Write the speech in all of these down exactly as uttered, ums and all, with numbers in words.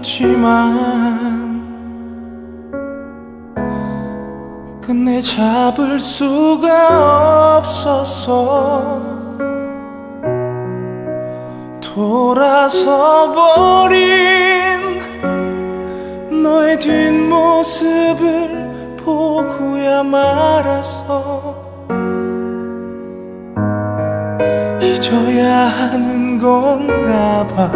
했지만 끝내 잡을 수가 없었어. 돌아서 버린 너의 뒷모습을 보고야 말았어. 잊어야 하는 건가 봐.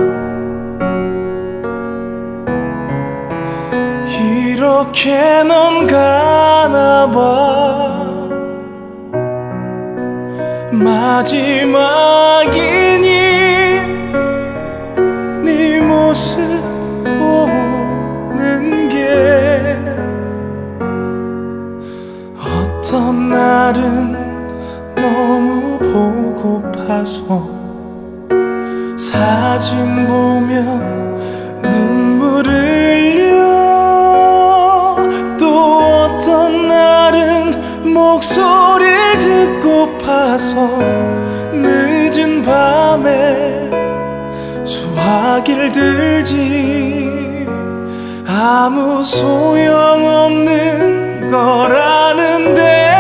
이렇게 넌 가나 봐. 마지막이니 네 모습 보는 게 어떤 날은 너무 보고파서 사진 보며 눈물 흘려. 또 어떤 날은 목소리를 듣고파서 늦은 밤에 수화기를 들지. 아무 소용없는 걸 아는데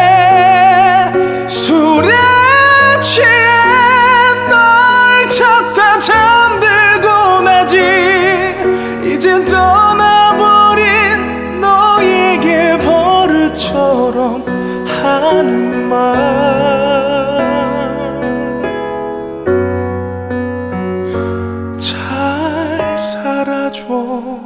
술에 취해 널 찾다 잠들고 나지. 이제 떠나버린 너에게 버릇처럼 하는 말. 잘 살아줘.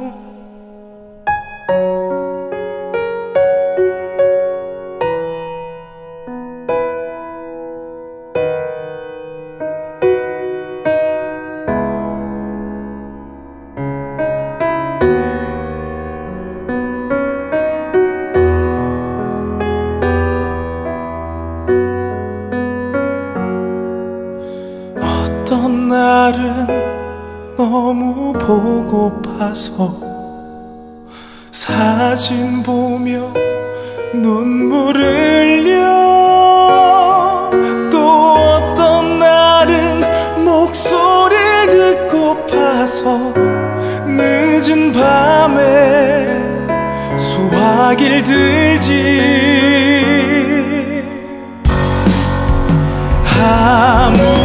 어떤 날은 너무 보고파서 사진 보며 눈물 흘려. 또 어떤 날은 목소리를 듣고파서 늦은 밤에 수화기를 들지. 아무